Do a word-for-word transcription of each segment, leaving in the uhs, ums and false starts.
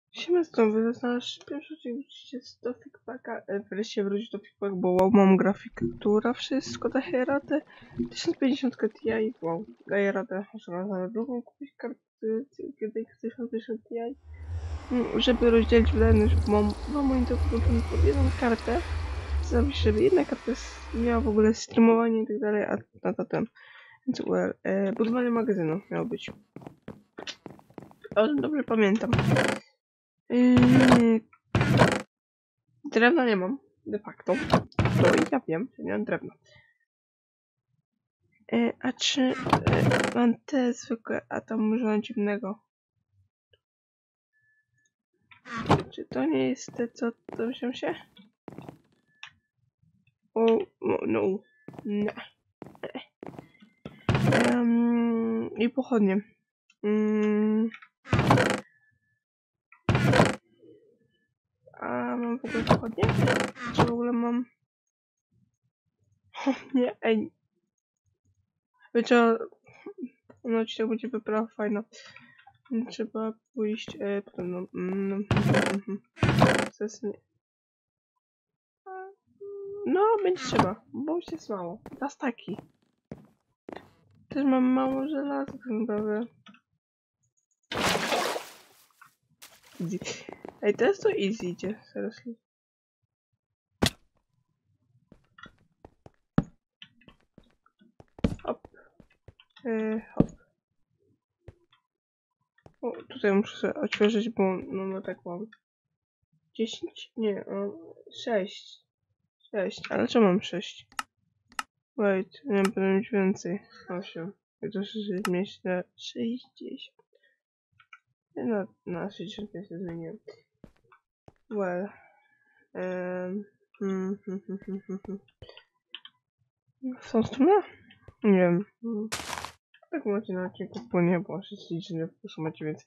Siema, znowu znasz pierwszy oczywiście z do Figpacka, wreszcie wrócić do Figpack, bo wow, mam grafikę, która wszystko daje radę. tysiąc pięćdziesiąt Ti, wow, daje radę, można nawet drugą kupić kartę G T X tysiąc pięćdziesiąt Ti, żeby rozdzielić wydajność, mam, mam monitor podłączony pod jedną kartę, zrobić, żeby jedna karta miała w ogóle streamowanie i tak dalej, a na to ten, więc well, e, budowanie magazynu miało być. O tym dobrze pamiętam. Yy, drewna nie mam, de facto. To i ja wiem, że nie mam drewna. Yy, a czy yy, mam te zwykłe, a tam użyłem dziwnego? Czy to nie jest te, co to wziął się? O, no, no, nie. Um, I pochodnie. Um, a mam w ogóle pochodnie? Czy w ogóle mam... O nie, ej. Wiecie, no ci tak będzie wyprawa fajna. Trzeba pójść, e, potem no, mm, no, będzie trzeba, bo już jest mało. Na staki. Też mam mało żelaza, tak naprawdę. Easy. Ej, teraz to easy idzie, seriously. Hop. E, hop. O, tutaj muszę sobie odświeżyć, bo no, no tak mam. dziesięć? Nie, o, sześć. sześć, ale czemu mam sześć? Wait, nie będę mieć więcej. osiem. I to się zmieści na sześćdziesiąt. No, na sześćdziesiąt pięć się zmieniłem. Well. Um, hmm, hmm, hmm, hmm, hmm. W tą stronę? Nie wiem. Tak macie na odcinku płynie, bo sześćdziesiąt nie proszę macie, więc...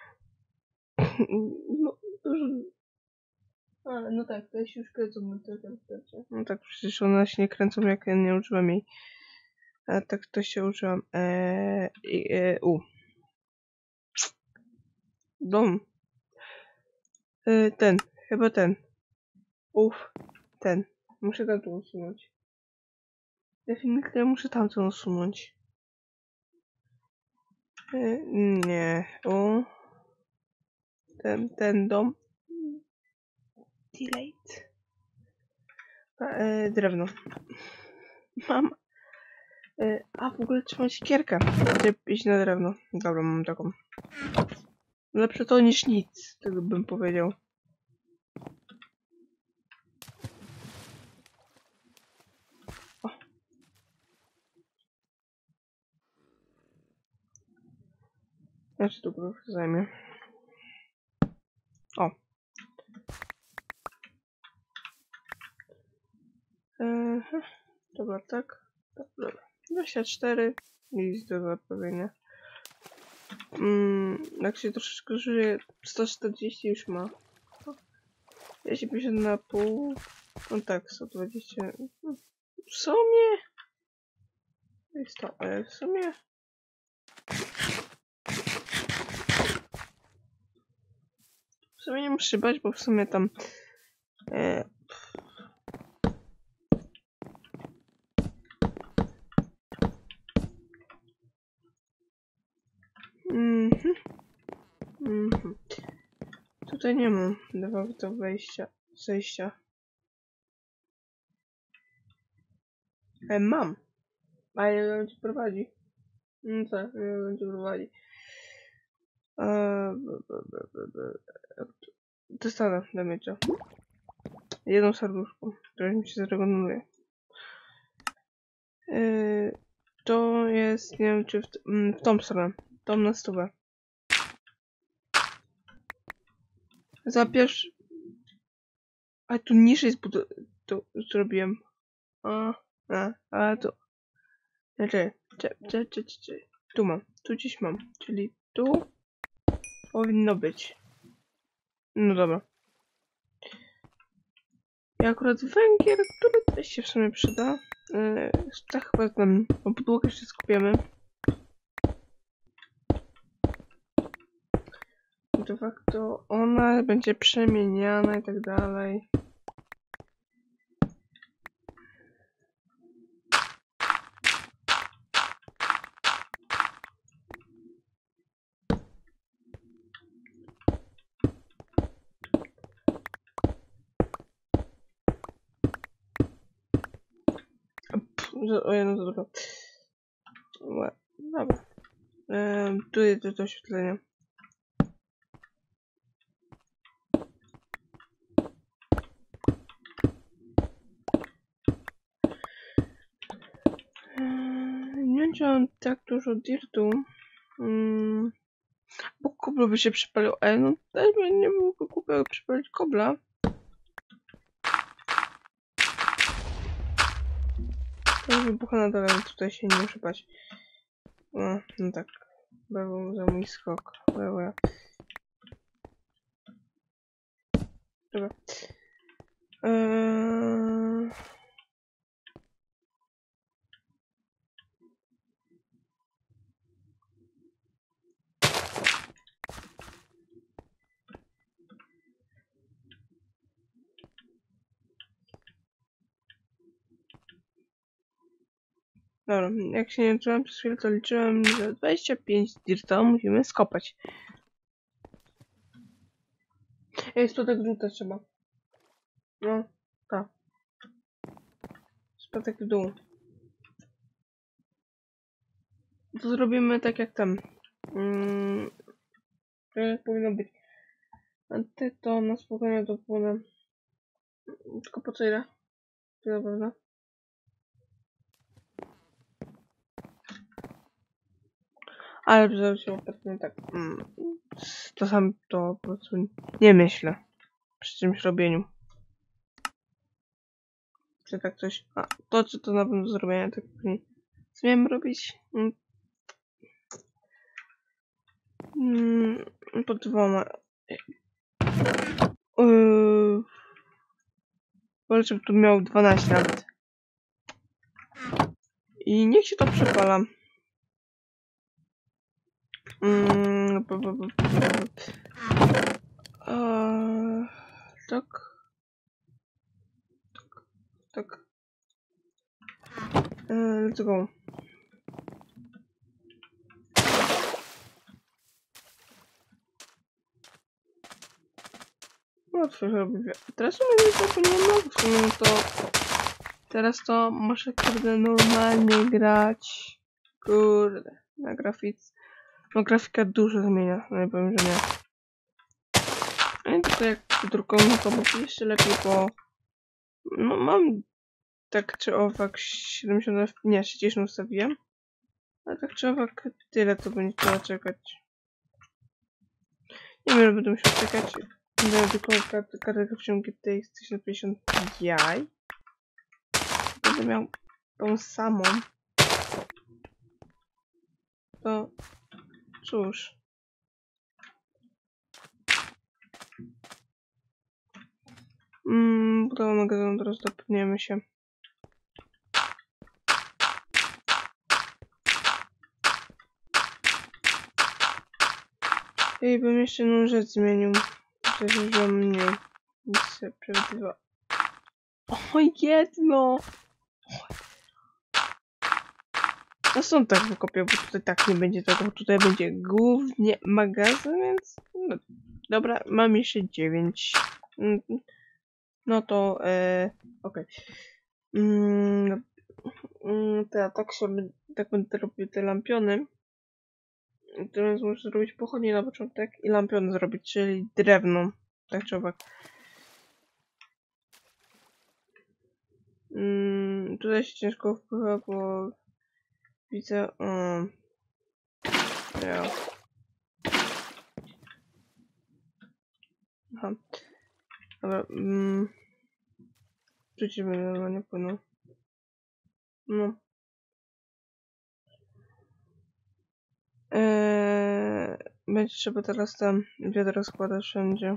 No, dużo... Ale no tak, to się już kręcą na tym starcie. No tak, przecież one się nie kręcą, jak ja nie użyłem jej. A tak to się użyłam. Eee, e, u. Dom. E, ten, chyba ten. Uff, ten. Muszę tamtą usunąć. Definitywnie muszę tamtą usunąć. E, nie, u. Ten, ten dom. Delete. A, e, drewno. Mam. E, a w ogóle trzeba siekierkę. Chcę iść na drewno. Dobra, mam taką. Lepsze to niż nic, tego bym powiedział. O. Ja się tu proszę zajmie. O. Eee, dobra, tak. Dobra. dwadzieścia cztery. Nic do zapowiedzenia. Mm, jak się troszeczkę żyje, sto czterdzieści już ma. dwieście pięćdziesiąt na pół. No tak, sto dwadzieścia. W sumie. Jest to, ale w sumie. W sumie nie muszę bać, bo w sumie tam. E, Mhm. Mhm. Tutaj nie mam do wejścia, zejścia. E, mam. A ile on ci prowadzi? No tak, ile on ci prowadzi. Eee, dostanę damage'a. Jedną serduszką, które mi się zregeneruje. Eee, to jest, nie wiem czy w, w tą stronę. Tą na stówę. Za pierwszy... A tu niżej zbudu... To zrobiłem. A, a, a to... Znaczy, cze, cze, cze, cze. Tu mam, tu gdzieś mam. Czyli tu powinno być. No dobra. I akurat węgiel, który też się w sumie przyda. Yy, tak chyba tam o podłogę się skupiamy. To de facto ona będzie przemieniana i tak dalej. Ojej, no to dobra. Dobra. Ehm, tu jest to oświetlenie. Ehm, nie wiem, tak dużo dirtu. Hmm. Bo kobla by się przypalił. Ej, no też by nie było głupio przypalić kobla. To wybucha na dole, ale tutaj się nie muszę bać. No, no tak. Był za mój skok. Dobra. Dobra. Eee... Dobra, jak się nie liczyłem przez chwilę, to liczyłem, że dwadzieścia pięć dirta musimy skopać. Ej, spadek w dół też trzeba. No, tak. Spadek w dół. To zrobimy tak jak tam. Mm, tak powinno być. A ty to na spokojnie dopłynę. Tylko po co ile? Tyle pewnie. Ale że się ostatnio tak. Mm, czasami to po prostu nie myślę przy czymś robieniu. Czy tak coś. A to czy to na pewno do zrobienia, tak później. Co miałem robić? Mm, mm, pod dwoma. Yy, wolę, żeby tu miał dwanaście nawet. I niech się to przepala. Mm, b, b, b, b, b. Eee, tak. Tak. Tak. Eee, let's go. Łatwo się robi. Teraz u mnie to nie mogę w sumie to. Teraz to muszę kurde normalnie grać. Kurde. Na grafice. No grafika dużo zmienia. No nie powiem, że nie. A nie tylko jak drukuję, to będzie jeszcze lepiej, bo no mam tak czy owak siedemdziesiąt, nie, sześćdziesiąt ustawiłem. A tak czy owak tyle to będzie trzeba czekać. Nie wiem, że będę musiał czekać. Będę tylko kartę graficzną G T X tysiąc pięćdziesiąt Ti. Będę miał tą samą. To cóż. Mmm, budowa magazynu, teraz dopniemy się. Ej, bym jeszcze jedną rzecz zmienił. Przecież wziąłem mniej. Nic się przewidywa. O, jedno! No stąd tak wykopię, bo tutaj tak nie będzie tego. Tutaj będzie głównie magazyn, więc... No, dobra, mam jeszcze dziewięć. No to... E, okej. Okay. Mm, mm, to ja tak się... Tak będę robił te lampiony. Teraz muszę zrobić pochodnie na początek i lampiony zrobić, czyli drewno. Tak czy owak. Mm, tutaj się ciężko wpływa, bo widzę... Um, ja. Aha. Dobra. Mm, Rzucimy normalnie płyną. No. Eee, będzie trzeba teraz tam wiadro składać wszędzie.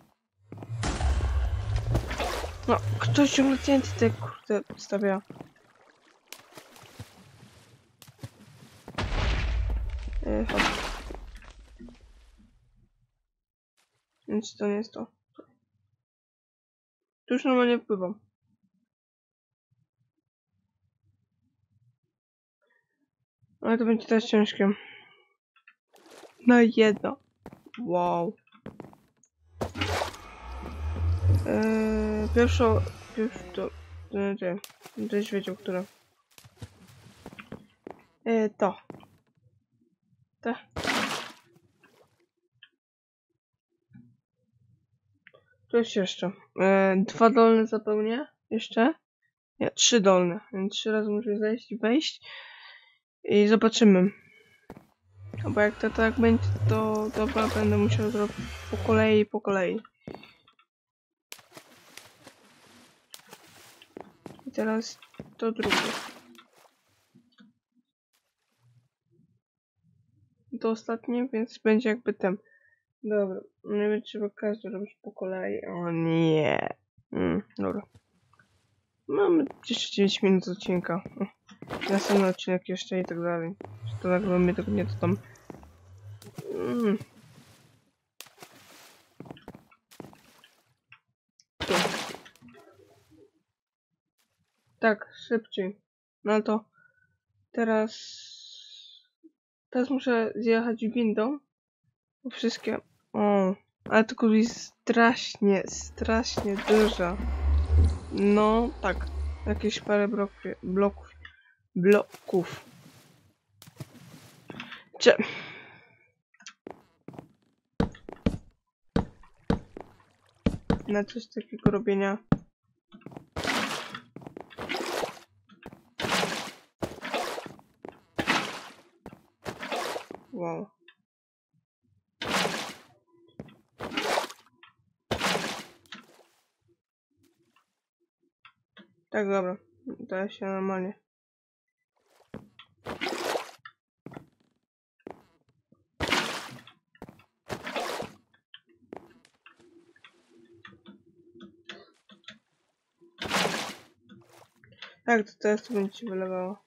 No, ktoś ciągle T N T te kurde stawia. Eee, Więc to nie jest to. Tu już normalnie wpływam. Ale to będzie też ciężkie. Na jedno. Wow. Eee, pierwszą... Pierwszą... To... Nie, nie. Będziesz wiedział, która. Eee, to. Te. To jest jeszcze. Eee, dwa dolne zapełnię. Jeszcze. Nie, trzy dolne. Więc trzy razy muszę zejść i wejść. I zobaczymy. No bo jak to tak będzie, to dobra, będę musiał zrobić po kolei, po kolei. I teraz to drugie. To ostatnie, więc będzie jakby ten. Dobra, nie będzie trzeba każdy robić po kolei. O nie. Mm, dobra. Mamy jeszcze dziewięć minut odcinka. Następny odcinek jeszcze i tak dalej. Czy to nagrywamy tego nie, to tam. Mm. Tu. Tak, szybciej. No ale to teraz... Teraz muszę zjechać windą. Bo wszystkie... O, ale tylko jest strasznie, strasznie duża. No, tak. Jakieś parę bloków. Bloków. Bloków. Cze... Na coś takiego robienia. Wow. Tak, dobra. Daje się normalnie. Tak, to teraz to będzie się wylewało.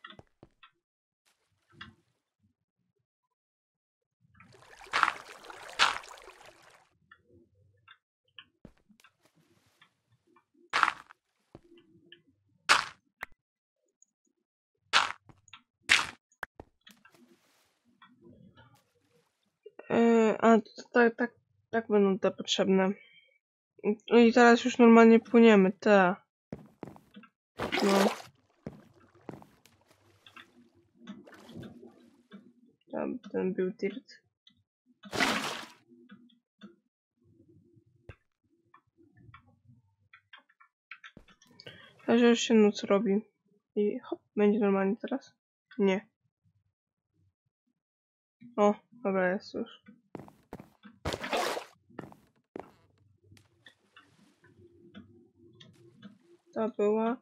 Yy, a, to, tak, tak, tak będą te potrzebne. No i teraz już normalnie płyniemy, te. No. Tam ten był dirt. A że już się noc robi. I hop, będzie normalnie teraz? Nie. O, dobra, jest już. To była.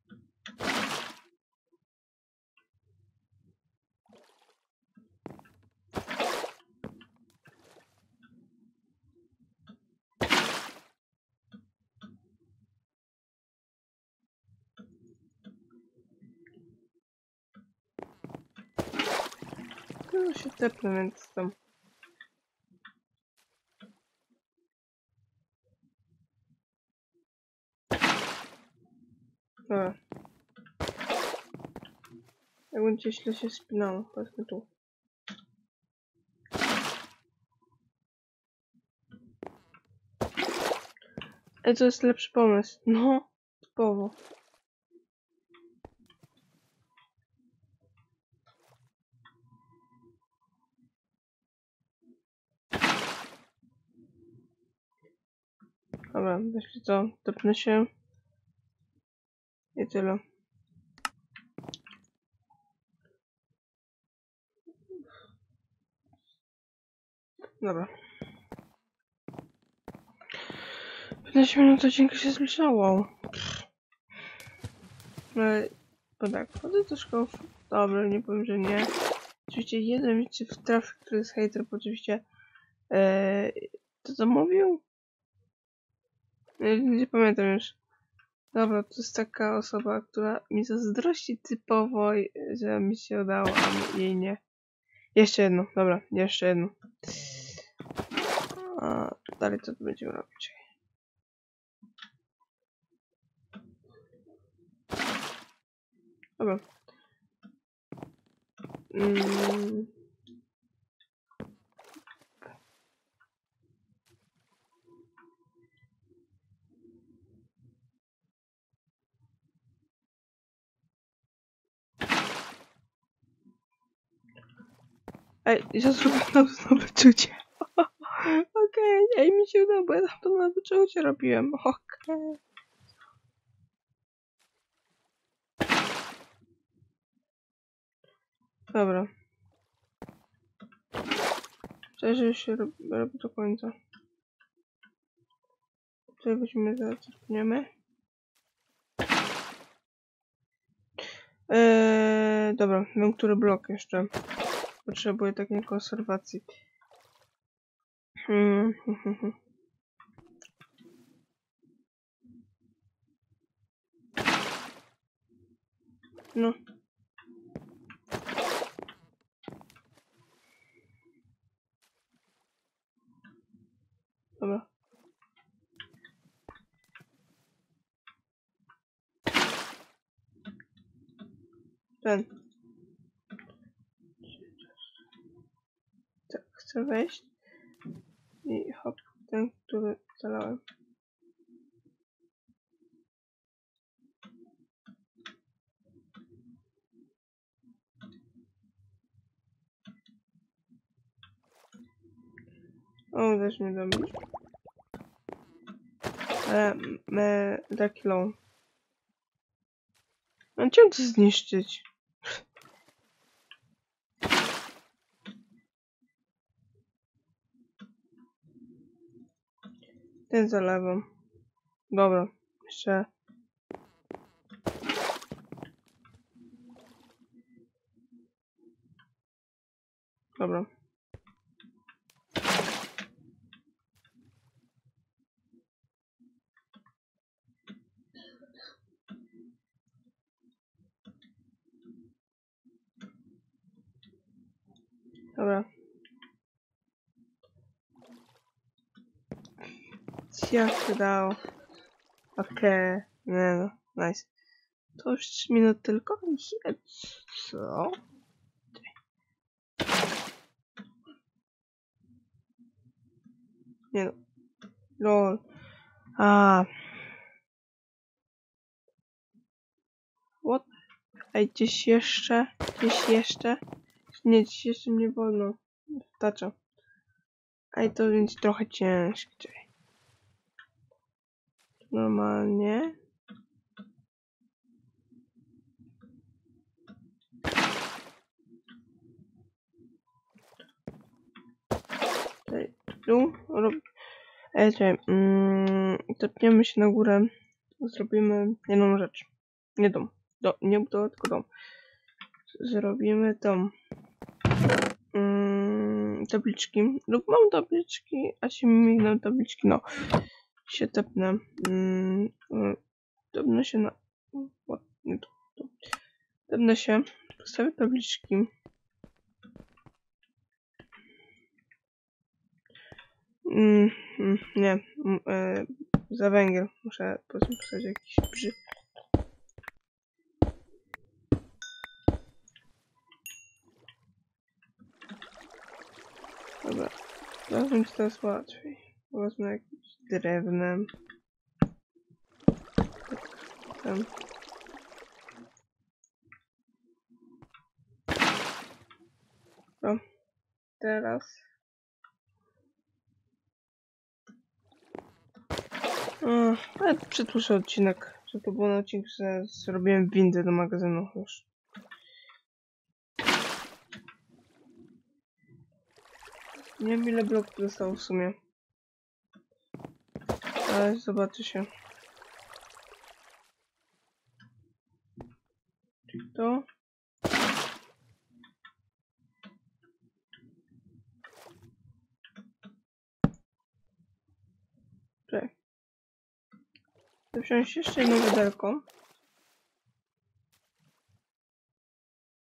No się tepnę, więc tam. Dobra. Jak będzie źle się spinało, powiedzmy tu. Ej, to jest lepszy pomysł. No, typowo. Dobra, jeśli co, tepnę się. I tyle. Dobra. piętnaście minut odcinka się zbliżało. Ale, bo tak, chodzę do szkoły. Dobra, nie powiem, że nie. Oczywiście jeden mi się wtrafi, który jest hater, bo oczywiście ee, to co mówił? Nie, nie pamiętam już. Dobra, to jest taka osoba, która mi zazdrości typowo, że mi się udało, a jej nie. Jeszcze jedno, dobra, jeszcze jedno. a dalej co tu będziemy robić? Dobra. Mm. Ej, ja zrobiłam nowe czucie. Okej, okay. Ej, mi się udało, bo ja tam to nowe czucie robiłem. Okej. Okay. Dobra. Cześć, że się robi, robi do końca. Tutaj weźmiemy, zaczerpniemy. Eee, dobra, wiem, który blok jeszcze. Potrzebuję takiej konserwacji. Hmm. No. Dobra. Ten. Tak, chcę wejść. I hop, ten, który zalałem. O, też nie dam już. Ale me, taki low. No chciałem to zniszczyć. Ten zalewam. Dobra, jeszcze. Dobra. Dobra. Jak się dało? Okej. Okay. Nie no, nice. To już trzy minuty tylko? Co? Nie no. Lol. A. What? Ej, gdzieś jeszcze? Gdzieś jeszcze? Nie, gdzieś jeszcze nie wolno. Wtacza. Ej, to będzie trochę ciężkie. Normalnie. Tutaj, tu, rob... Ej, czekaj, mm, topniemy się na górę. Zrobimy jedną rzecz. Nie dom. Do, nie budowę, tylko dom. Zrobimy dom. Mm, tabliczki. Lub mam tabliczki, a się migną tabliczki. No. Się tepnę. Mm, tepnę się na... What? Nie to. to. Tepnę się. Postawię tabliczki. Mm, mm, nie. Mm, e, za węgiel. Muszę postawić jakiś brzy. Dobra. Teraz będzie teraz łatwiej. Wezmę jakimś drewnem. Tam. No. Teraz. O, ale przedłużę odcinek. Że to był odcinek, że zrobiłem windę do magazynu już. Nie wiem ile bloków zostało w sumie. Ale zobaczy się. To. Czekaj. Chcę wziąć jeszcze jedno wiaderko.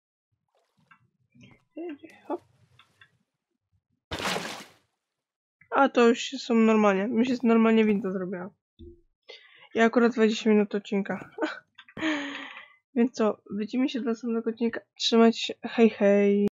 Hop. A, to już są normalnie. Mi się normalnie winda zrobiła. Ja akurat dwadzieścia minut odcinka. Więc co, widzimy się do następnego odcinka. Trzymajcie się. Hej, hej.